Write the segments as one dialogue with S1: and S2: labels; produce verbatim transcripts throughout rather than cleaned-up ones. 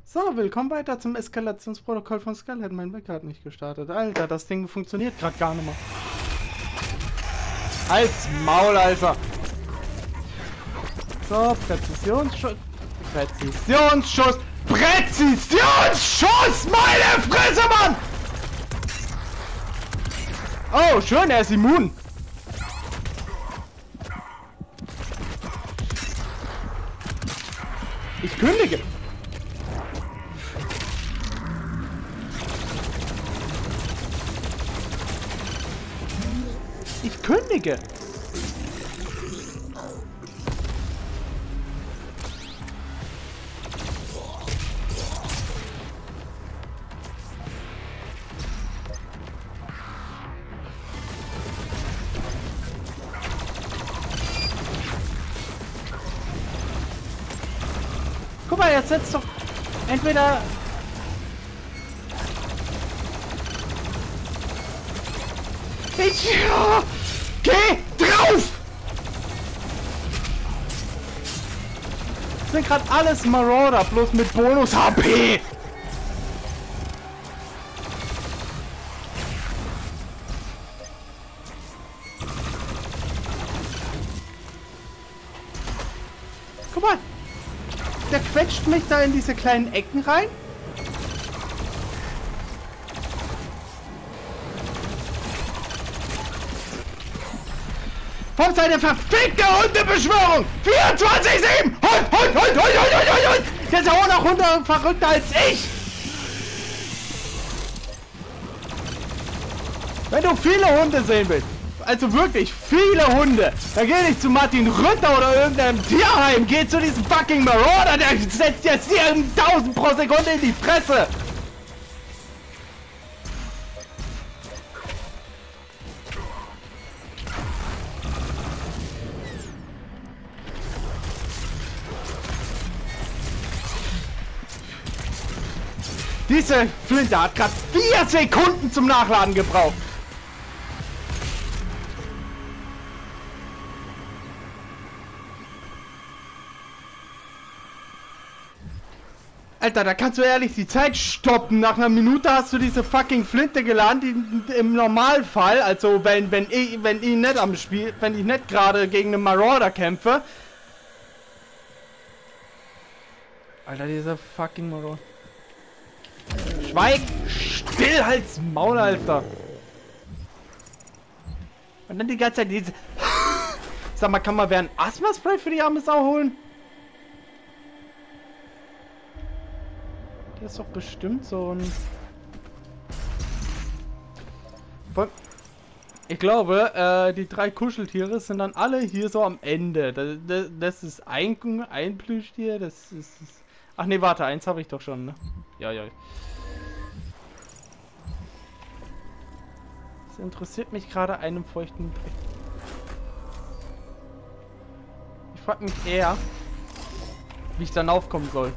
S1: So, willkommen weiter zum Eskalationsprotokoll von Skullhead. Mein Wecker hat nicht gestartet. Alter, das Ding funktioniert gerade gar nicht mehr. Halt's Maul, Alter! So, Präzisionsschuss. Präzisionsschuss! Präzisionsschuss! Meine Fresse, Mann! Oh, schön, er ist immun. Ich kündige. Ich kündige. Guck mal, jetzt setzt doch entweder... Ich... Ja, geh drauf! Das sind gerade alles Marauder, bloß mit Bonus-H P! Guck mal! Der quetscht mich da in diese kleinen Ecken rein. Von seiner verfickte Hundebeschwörung! vierundzwanzig sieben! Hund, Hund, Hund, Hund, Hund, Hund, Hund, Hund! Der ist auch noch Hunde verrückter als ich! Wenn du viele Hunde sehen willst, also wirklich viele Hunde, dann geh nicht zu Martin Rütter oder irgendeinem Tierheim, geh zu diesem fucking Marauder, der setzt jetzt dir tausend pro Sekunde in die Fresse! Diese Flinte hat gerade vier Sekunden zum Nachladen gebraucht. Alter, da kannst du ehrlich die Zeit stoppen. Nach einer Minute hast du diese fucking Flinte geladen, die im Normalfall, also wenn wenn ich wenn ich nicht am Spiel, wenn ich nicht gerade gegen einen Marauder kämpfe. Alter, dieser fucking Marauder. Schweig! Still, halt's Maul, Alter! Und dann die ganze Zeit diese... Sag mal, kann man wer ein Asthma-Spray für die arme Sau holen? Der ist doch bestimmt so ein... Ich glaube, äh, die drei Kuscheltiere sind dann alle hier so am Ende. Das, das, das ist ein, ein Plüschtier, das ist... Ach nee, warte, eins habe ich doch schon, ne? Ja, ja. Das interessiert mich gerade einem feuchten Blick. Ich frage mich eher, wie ich dann aufkommen soll.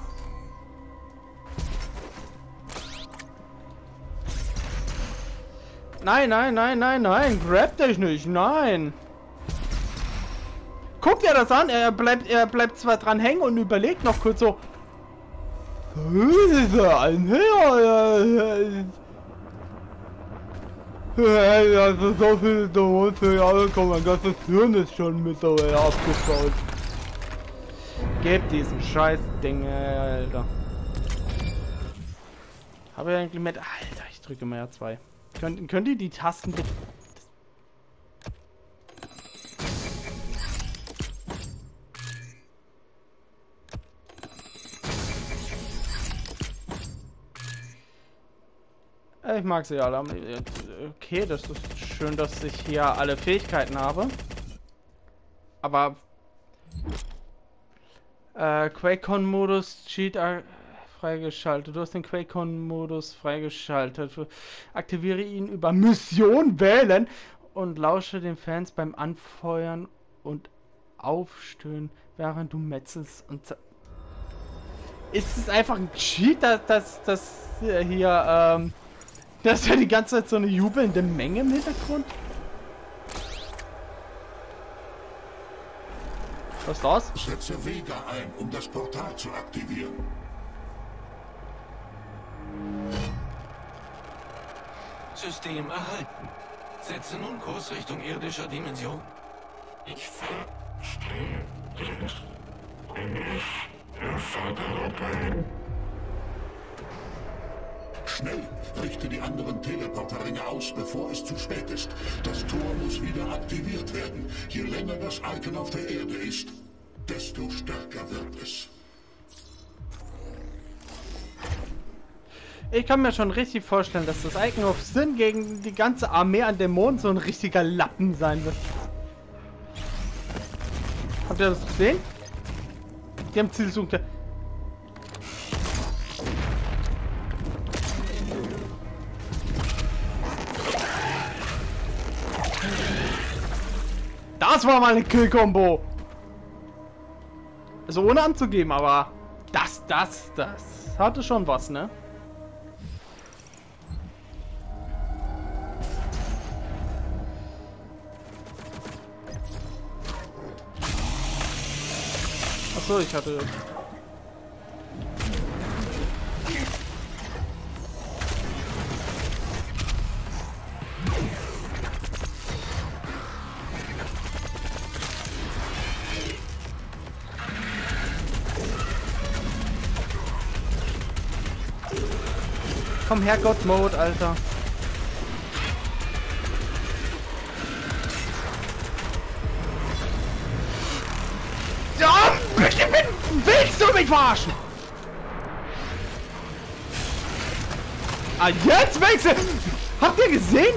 S1: Nein, nein, nein, nein, nein, grab dich nicht, nein. Guck dir das an, er bleibt, er bleibt zwar dran hängen und überlegt noch kurz so. Also so viele Tote, ja, komm, mein ganzes Hirn ist schon mittlerweile abgebaut. Gebt diesen scheiß Ding, Alter. Habe ich eigentlich mit... Alter, ich drücke mal R zwei. Könnt, könnt ihr die Tasten bitte... Ich mag sie alle. Okay, das ist schön, dass ich hier alle Fähigkeiten habe. Aber... Äh, QuakeCon-Modus, Cheat äh, freigeschaltet. Du hast den QuakeCon-Modus freigeschaltet. Aktiviere ihn über Mission wählen und lausche den Fans beim Anfeuern und Aufstöhnen, während du metzelst und... Ist es einfach ein Cheat, dass das, das hier, ähm... Das ist ja die ganze Zeit so eine jubelnde Menge im Hintergrund. Was ist das?
S2: Setze Vega ein, um das Portal zu aktivieren. System erhalten. Setze nun Kurs Richtung irdischer Dimension.
S3: Ich verstehe nicht. Bin ich der Vater dabei? Schnell! Richte die anderen Teleporterringe aus, bevor es zu spät ist. Das Tor muss wieder aktiviert werden. Je länger das Icon auf der Erde ist, desto stärker wird es.
S1: Ich kann mir schon richtig vorstellen, dass das Icon of Sin gegen die ganze Armee an Dämonen so ein richtiger Lappen sein wird. Habt ihr das gesehen? Die haben Zielsuche. Das war mal eine Kill-Kombo. Also ohne anzugeben, aber das, das, das hatte schon was, ne? Achso, ich hatte... Komm her, God-Mode, Alter. Ja, willst du mich verarschen? Ah, jetzt wechsel! Habt ihr gesehen?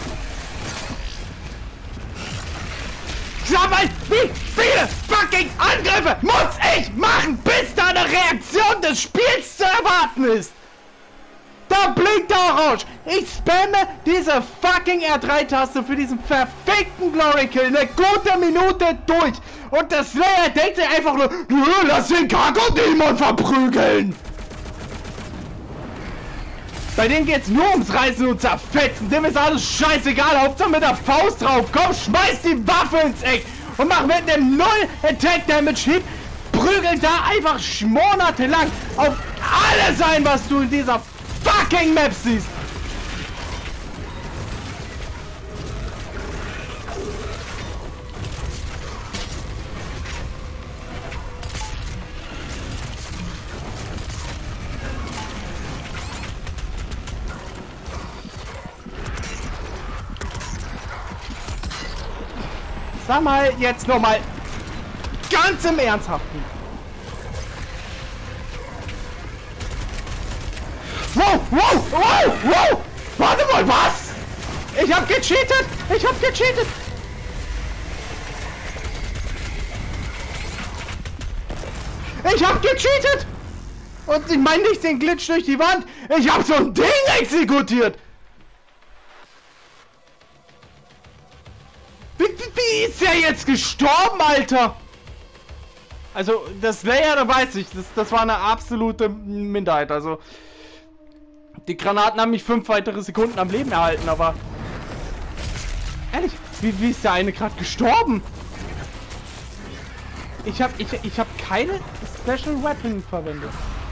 S1: Sag mal, wie viele fucking Angriffe muss ich machen, bis da eine Reaktion des Spiels zu erwarten ist? Da blinkt der Orange. Ich spamme diese fucking R drei Taste für diesen verfickten Glory Kill eine gute Minute durch. Und der Slayer denkt sich einfach nur, lass den Kakodämon verprügeln. Bei denen geht's nur ums Reißen und Zerfetzen. Dem ist alles scheißegal. Hauptsache mit der Faust drauf. Komm, schmeiß die Waffe ins Eck. Und mach mit dem Null Attack Damage Heat. Prügel da einfach monatelang auf alles ein, was du in dieser fucking Map siehst! Sag mal jetzt noch mal ganz im Ernsthaften. Wow, wow, wow, wow! Warte mal, was? Ich hab gecheatet! Ich hab gecheatet! Ich hab gecheatet! Und ich meine nicht den Glitch durch die Wand! Ich hab so ein Ding exekutiert! Wie, wie, wie ist der jetzt gestorben, Alter? Also, das Layer, da weiß ich, das, das war eine absolute Minderheit, also... Die Granaten haben mich fünf weitere Sekunden am Leben erhalten, aber... Ehrlich, wie, wie ist der eine gerade gestorben? Ich hab, ich, ich hab keine Special Weapon verwendet.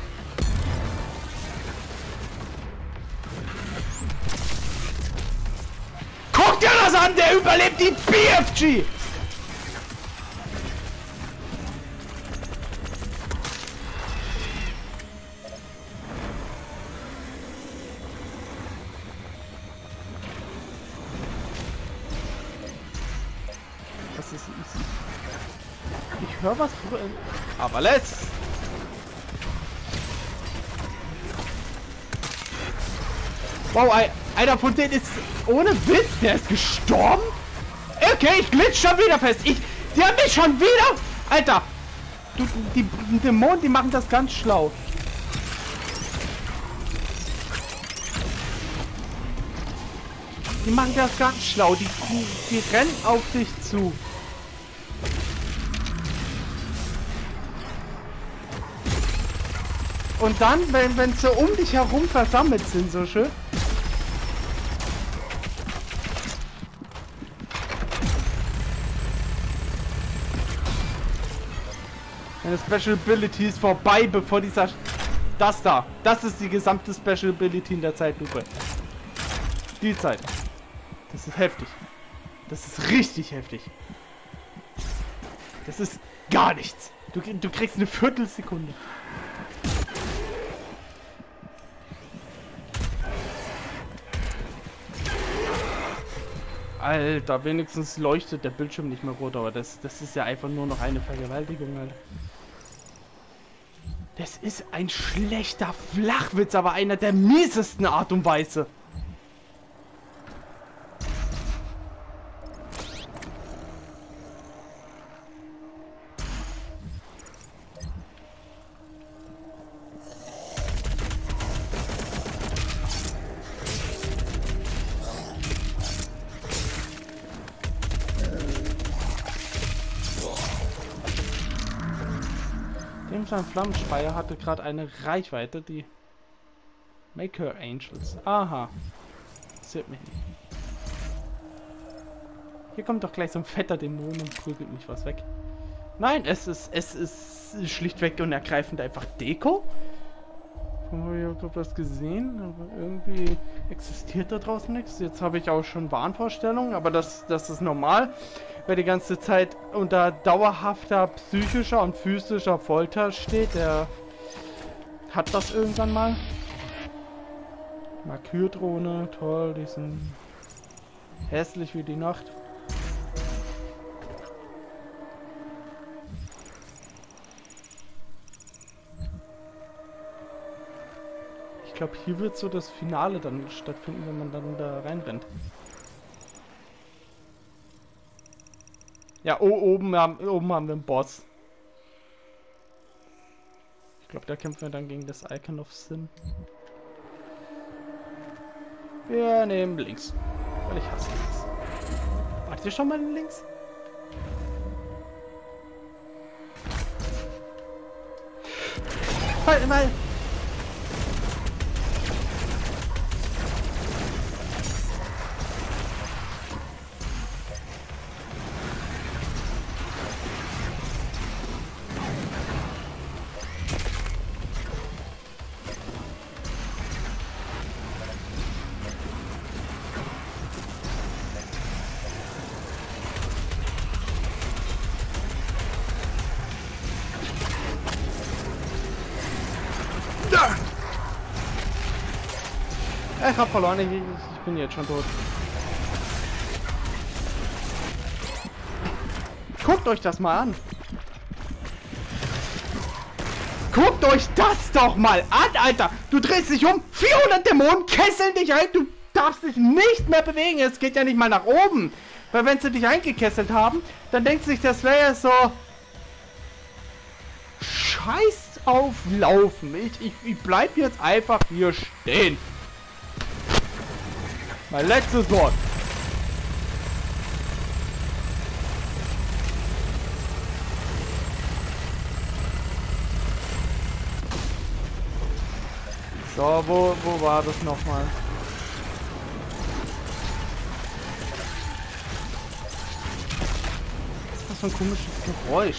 S1: Guck dir das an, der überlebt die B F G! Das ist easy. Ich höre was brüllen. Aber let's! Wow, ein, einer von denen ist ohne Witz, der ist gestorben? Okay, ich glitsch schon wieder fest. Ich, die haben mich schon wieder... Alter, du, die, die Dämonen, die machen das ganz schlau. Die machen das ganz schlau. Die, die, die rennen auf dich zu. Und dann, wenn, wenn sie um dich herum versammelt sind, so schön. Meine Special Ability ist vorbei, bevor dieser... Das da. Das ist die gesamte Special Ability in der Zeitlupe. Die Zeit. Das ist heftig. Das ist richtig heftig. Das ist gar nichts. Du, du kriegst eine Viertelsekunde. Alter, wenigstens leuchtet der Bildschirm nicht mehr rot, aber das, das ist ja einfach nur noch eine Vergewaltigung, Alter. Das ist ein schlechter Flachwitz, aber einer der miesesten Art und Weise. Sein Flammenspeier hatte gerade eine Reichweite, die Maker Angels. Aha. Sieht mich nicht. Hier kommt doch gleich so ein fetter Dämon und prügelt mich was weg. Nein, es ist es ist schlichtweg und ergreifend einfach Deko. Ich habe das gesehen, aber irgendwie existiert da draußen nichts. Jetzt habe ich auch schon Wahnvorstellungen, aber das, das ist normal. Wer die ganze Zeit unter dauerhafter psychischer und physischer Folter steht, der hat das irgendwann mal. Markyrdrohne, toll, die sind hässlich wie die Nacht. Ich glaube, hier wird so das Finale dann stattfinden, wenn man dann da reinrennt. Ja, oh, oben, haben, oben haben wir einen Boss. Ich glaube, da kämpfen wir dann gegen das Icon of Sin. Wir nehmen links. Weil ich hasse links. Wart ihr schon mal in links? Halt mal! Ich hab verloren, ich, ich bin jetzt schon tot. Guckt euch das mal an. Guckt euch das doch mal an, Alter. Du drehst dich um, vierhundert Dämonen kesseln dich ein, du darfst dich nicht mehr bewegen. Es geht ja nicht mal nach oben. Weil wenn sie dich eingekesselt haben, dann denkt sich, das wäre ja so... Scheiß auf Laufen. Ich, ich, ich bleib jetzt einfach hier stehen. Mein letztes Wort. So, wo, wo war das nochmal? Was ist das für ein komisches Geräusch?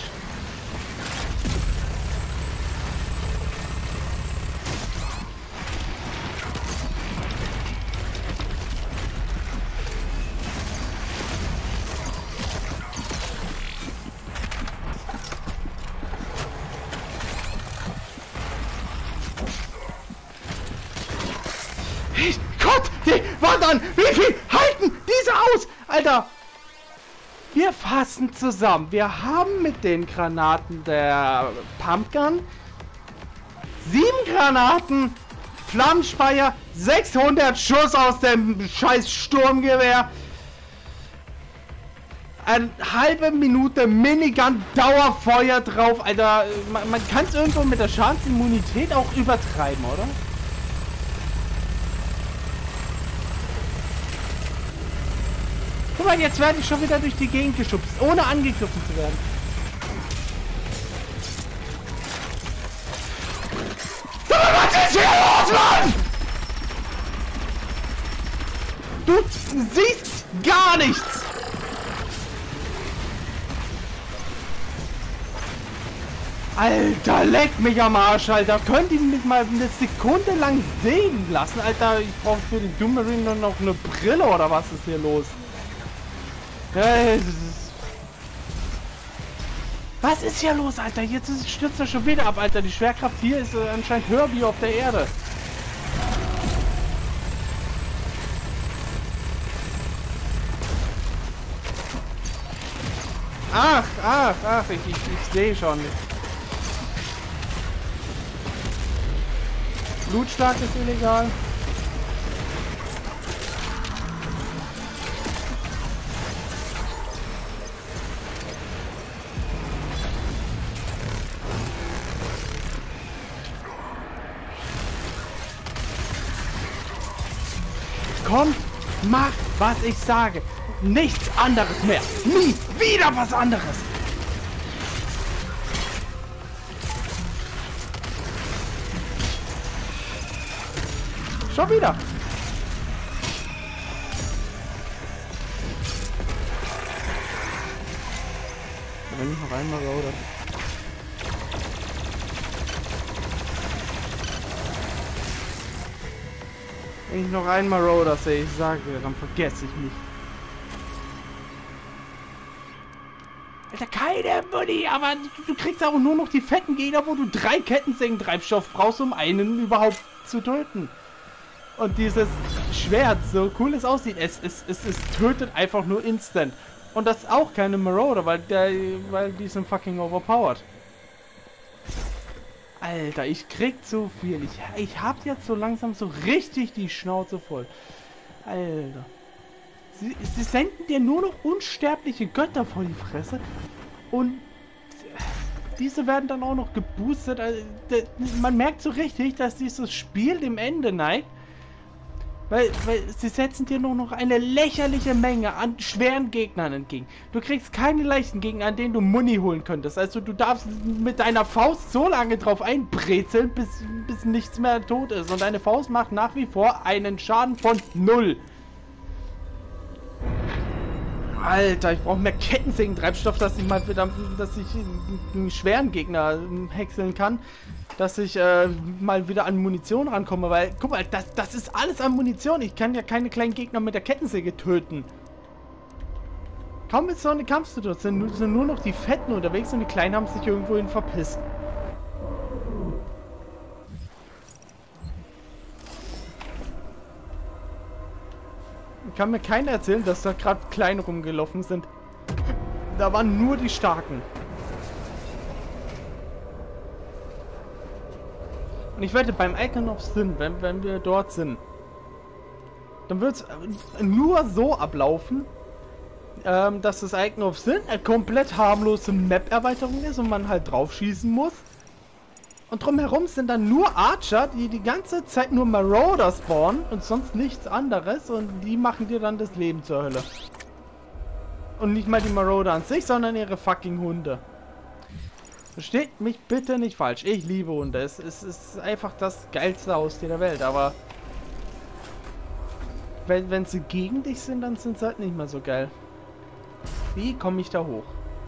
S1: Gott, die wandern! Wie viel halten diese aus? Alter, wir fassen zusammen. Wir haben mit den Granaten der Pumpgun sieben Granaten, Flammenspeier, sechshundert Schuss aus dem scheiß Sturmgewehr, eine halbe Minute Minigun Dauerfeuer drauf. Alter, man, man kann es irgendwo mit der Schadensimmunität auch übertreiben, oder? Guck mal, jetzt werde ich schon wieder durch die Gegend geschubst, ohne angegriffen zu werden. Was ist hier los, Mann? Du siehst gar nichts. Alter, leck mich am Arsch, Alter. Könnt ihr mich mal eine Sekunde lang sehen lassen? Alter, ich brauche für den Doom Marine nur noch eine Brille oder was ist hier los? Hey, was ist hier los, Alter? Jetzt ist, stürzt er schon wieder ab, Alter. Die Schwerkraft hier ist äh, anscheinend höher wie auf der Erde. Ach, ach, ach, ich, ich, ich sehe schon. Blutschlag ist illegal. Komm, mach, was ich sage. Nichts anderes mehr. Nie wieder was anderes. Schon wieder. Wenn ich noch einmal oder? Wenn ich noch einmal Roder sehe, ich sage, dann vergesse ich mich. Alter, keine Muni, aber du, du kriegst auch nur noch die fetten Gegner, wo du drei Kettensägen-Treibstoff brauchst, um einen überhaupt zu töten. Und dieses Schwert, so cool es aussieht, es, es, es, es tötet einfach nur instant. Und das ist auch keine Marauder, weil, der, weil die sind fucking overpowered. Alter, ich krieg zu viel. Ich, ich hab jetzt so langsam so richtig die Schnauze voll. Alter. Sie, sie senden dir nur noch unsterbliche Götter vor die Fresse. Und diese werden dann auch noch geboostet. Also, man merkt so richtig, dass dieses Spiel dem Ende neigt. Weil, weil sie setzen dir nur noch eine lächerliche Menge an schweren Gegnern entgegen. Du kriegst keine leichten Gegner, an denen du Muni holen könntest. Also du darfst mit deiner Faust so lange drauf einbrezeln, bis, bis nichts mehr tot ist. Und deine Faust macht nach wie vor einen Schaden von null. Alter, ich brauche mehr Kettensägen-Treibstoff, dass ich mal wieder, dass ich einen schweren Gegner häckseln kann. Dass ich äh, mal wieder an Munition rankomme, weil, guck mal, das, das ist alles an Munition. Ich kann ja keine kleinen Gegner mit der Kettensäge töten. Kaum ist so eine Kampfsituation, sind nur noch die Fetten unterwegs und die Kleinen haben sich irgendwohin verpisst. Kann mir keiner erzählen, dass da gerade Kleine rumgelaufen sind. Da waren nur die Starken. Und ich wette, beim Icon of Sin, wenn, wenn wir dort sind, dann wird es nur so ablaufen, ähm, dass das Icon of Sin eine komplett harmlose Map-Erweiterung ist und man halt drauf schießen muss. Und drumherum sind dann nur Archer, die die ganze Zeit nur Marauder spawnen und sonst nichts anderes. Und die machen dir dann das Leben zur Hölle. Und nicht mal die Marauder an sich, sondern ihre fucking Hunde. Versteht mich bitte nicht falsch. Ich liebe Hunde. Es, es ist einfach das geilste Haustier der Welt. Aber wenn, wenn sie gegen dich sind, dann sind sie halt nicht mehr so geil. Wie komme ich da hoch?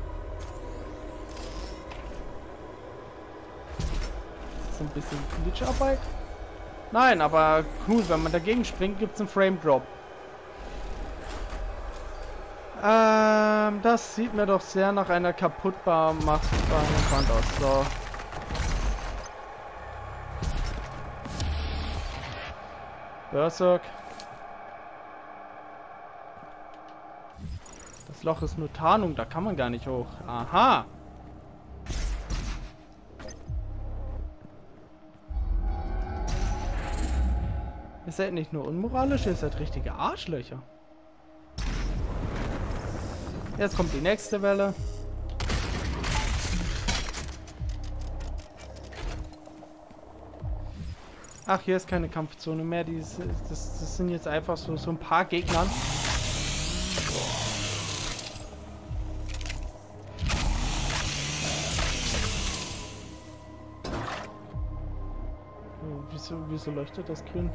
S1: Ein bisschen Glitcharbeit. Nein, aber cool, wenn man dagegen springt, gibt es einen Frame Drop. Ähm, das sieht mir doch sehr nach einer kaputtbar machbaren Wand aus. So. Berserk. Das Loch ist nur Tarnung, da kann man gar nicht hoch. Aha. Ihr seid nicht nur unmoralisch, ihr seid richtige Arschlöcher. Jetzt kommt die nächste Welle. Ach, hier ist keine Kampfzone mehr. Die ist, das, das sind jetzt einfach so, so ein paar Gegner. Wieso, wieso leuchtet das grün?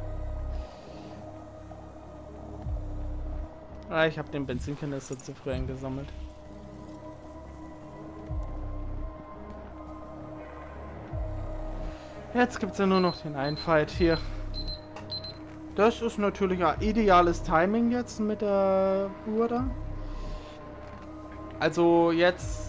S1: Ah, ich habe den Benzinkanister zu früh eingesammelt. Jetzt gibt es ja nur noch den einen Fight hier. Das ist natürlich ein ideales Timing jetzt mit der Uhr da. Also jetzt